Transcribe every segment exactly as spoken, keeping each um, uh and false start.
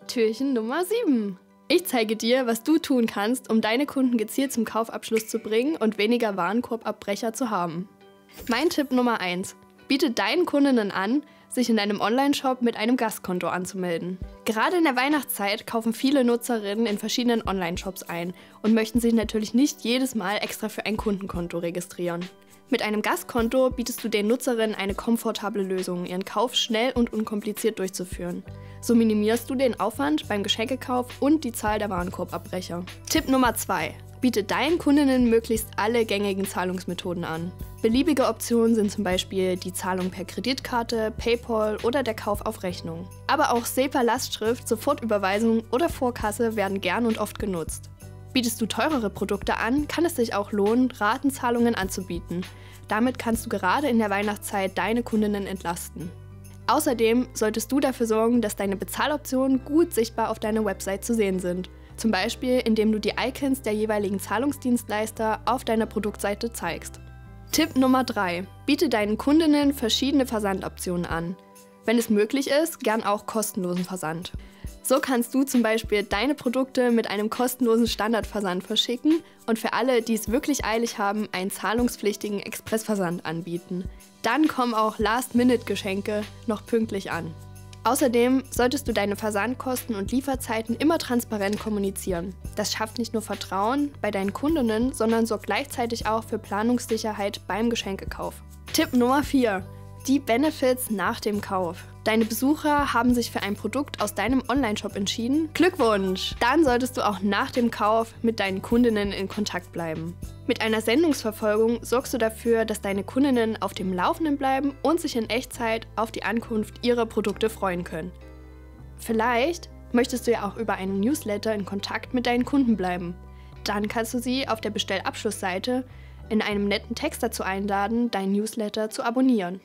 Türchen Nummer sieben. Ich zeige dir, was du tun kannst, um deine Kunden gezielt zum Kaufabschluss zu bringen und weniger Warenkorbabbrecher zu haben. Mein Tipp Nummer eins. Biete deinen Kundinnen an, sich in deinem Onlineshop mit einem Gastkonto anzumelden. Gerade in der Weihnachtszeit kaufen viele Nutzerinnen in verschiedenen Onlineshops ein und möchten sich natürlich nicht jedes Mal extra für ein Kundenkonto registrieren. Mit einem Gastkonto bietest du den Nutzerinnen eine komfortable Lösung, ihren Kauf schnell und unkompliziert durchzuführen. So minimierst du den Aufwand beim Geschenkekauf und die Zahl der Warenkorbabbrecher. Tipp Nummer zwei. Biete deinen Kundinnen möglichst alle gängigen Zahlungsmethoden an. Beliebige Optionen sind zum Beispiel die Zahlung per Kreditkarte, PayPal oder der Kauf auf Rechnung. Aber auch SEPA-Lastschrift, Sofortüberweisung oder Vorkasse werden gern und oft genutzt. Bietest du teurere Produkte an, kann es sich auch lohnen, Ratenzahlungen anzubieten. Damit kannst du gerade in der Weihnachtszeit deine Kundinnen entlasten. Außerdem solltest du dafür sorgen, dass deine Bezahloptionen gut sichtbar auf deiner Website zu sehen sind. Zum Beispiel, indem du die Icons der jeweiligen Zahlungsdienstleister auf deiner Produktseite zeigst. Tipp Nummer drei. Biete deinen Kundinnen verschiedene Versandoptionen an. Wenn es möglich ist, gern auch kostenlosen Versand. So kannst du zum Beispiel deine Produkte mit einem kostenlosen Standardversand verschicken und für alle, die es wirklich eilig haben, einen zahlungspflichtigen Expressversand anbieten. Dann kommen auch Last-Minute-Geschenke noch pünktlich an. Außerdem solltest du deine Versandkosten und Lieferzeiten immer transparent kommunizieren. Das schafft nicht nur Vertrauen bei deinen Kundinnen, sondern sorgt gleichzeitig auch für Planungssicherheit beim Geschenkekauf. Tipp Nummer vier. Die Benefits nach dem Kauf. Deine Besucher haben sich für ein Produkt aus deinem Onlineshop entschieden? Glückwunsch! Dann solltest du auch nach dem Kauf mit deinen Kundinnen in Kontakt bleiben. Mit einer Sendungsverfolgung sorgst du dafür, dass deine Kundinnen auf dem Laufenden bleiben und sich in Echtzeit auf die Ankunft ihrer Produkte freuen können. Vielleicht möchtest du ja auch über einen Newsletter in Kontakt mit deinen Kunden bleiben. Dann kannst du sie auf der Bestellabschlussseite in einem netten Text dazu einladen, deinen Newsletter zu abonnieren.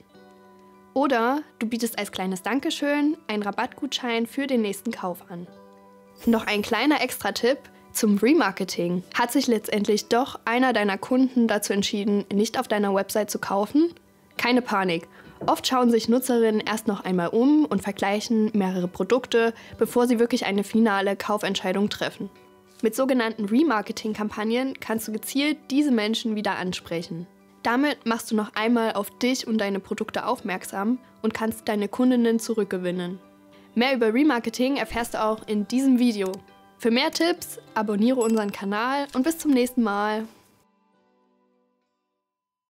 Oder du bietest als kleines Dankeschön einen Rabattgutschein für den nächsten Kauf an. Noch ein kleiner Extra-Tipp zum Remarketing. Hat sich letztendlich doch einer deiner Kunden dazu entschieden, nicht auf deiner Website zu kaufen? Keine Panik. Oft schauen sich Nutzerinnen erst noch einmal um und vergleichen mehrere Produkte, bevor sie wirklich eine finale Kaufentscheidung treffen. Mit sogenannten Remarketing-Kampagnen kannst du gezielt diese Menschen wieder ansprechen. Damit machst du noch einmal auf dich und deine Produkte aufmerksam und kannst deine Kundinnen zurückgewinnen. Mehr über Remarketing erfährst du auch in diesem Video. Für mehr Tipps abonniere unseren Kanal und bis zum nächsten Mal.